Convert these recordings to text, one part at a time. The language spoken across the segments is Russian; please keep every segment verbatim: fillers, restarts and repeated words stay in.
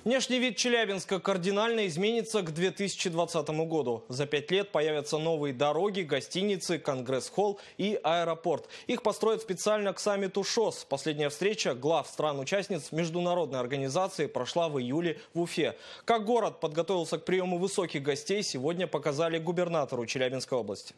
Внешний вид Челябинска кардинально изменится к две тысячи двадцатому году. За пять лет появятся новые дороги, гостиницы, конгресс-холл и аэропорт. Их построят специально к саммиту ШОС. Последняя встреча глав стран-участниц международной организации прошла в июле в Уфе. Как город подготовился к приему высоких гостей, сегодня показали губернатору Челябинской области.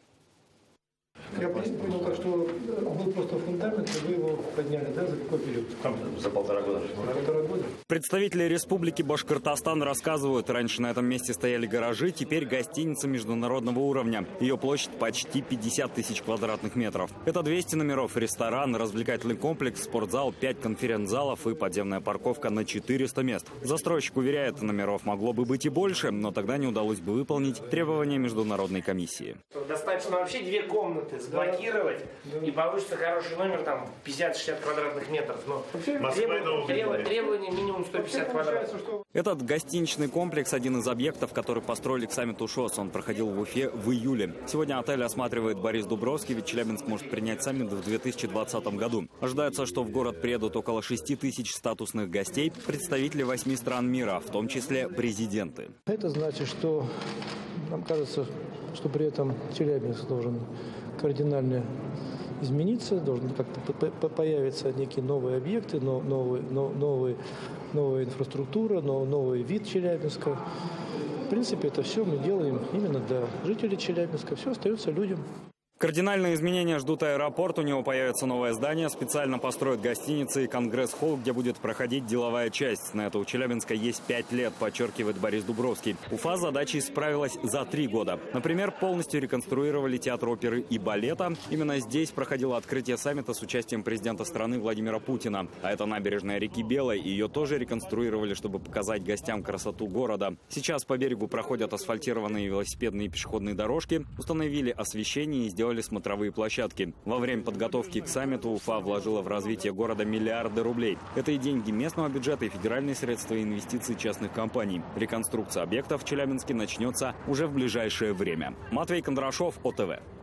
Я понял, так что был просто фундамент, и вы его подняли, да, за какой период? За полтора года. За полтора года. Представители Республики Башкортостан рассказывают, раньше на этом месте стояли гаражи, теперь гостиница международного уровня. Ее площадь почти пятьдесят тысяч квадратных метров. Это двести номеров, ресторан, развлекательный комплекс, спортзал, пять конференц-залов и подземная парковка на четыреста мест. Застройщик уверяет, номеров могло бы быть и больше, но тогда не удалось бы выполнить требования международной комиссии. Достаточно вообще две комнаты заблокировать, да, да. И получится хороший номер, там пятьдесят-шестьдесят квадратных метров. Но требования, требования, требования минимум сто пятьдесят квадратов. Этот гостиничный комплекс – один из объектов, который построили к саммиту ШОС. Он проходил в Уфе в июле. Сегодня отель осматривает Борис Дубровский, ведь Челябинск может принять саммит в две тысячи двадцатом году. Ожидается, что в город приедут около шести тысяч статусных гостей, представители восьми стран мира, в том числе президенты. Это значит, что нам кажется, что при этом Челябинск должен кардинально измениться, должны как-то появиться некие новые объекты, новые, новые, новая инфраструктура, новый вид Челябинска. В принципе, это все мы делаем именно для жителей Челябинска. Все остается людям. Кардинальные изменения ждут аэропорт. У него появится новое здание. Специально построят гостиницы и конгресс-холл, где будет проходить деловая часть. На это у Челябинска есть пять лет, подчеркивает Борис Дубровский. Уфа с задачей справилась за три года. Например, полностью реконструировали театр оперы и балета. Именно здесь проходило открытие саммита с участием президента страны Владимира Путина. А это набережная реки Белой. Ее тоже реконструировали, чтобы показать гостям красоту города. Сейчас по берегу проходят асфальтированные велосипедные и пешеходные дорожки. Установили освещение и сделали смотровые площадки. Во время подготовки к саммиту Уфа вложила в развитие города миллиарды рублей. Это и деньги местного бюджета, и федеральные средства, и инвестиции частных компаний. Реконструкция объектов в Челябинске начнется уже в ближайшее время. Матвей Кондрашов, О Тэ Вэ.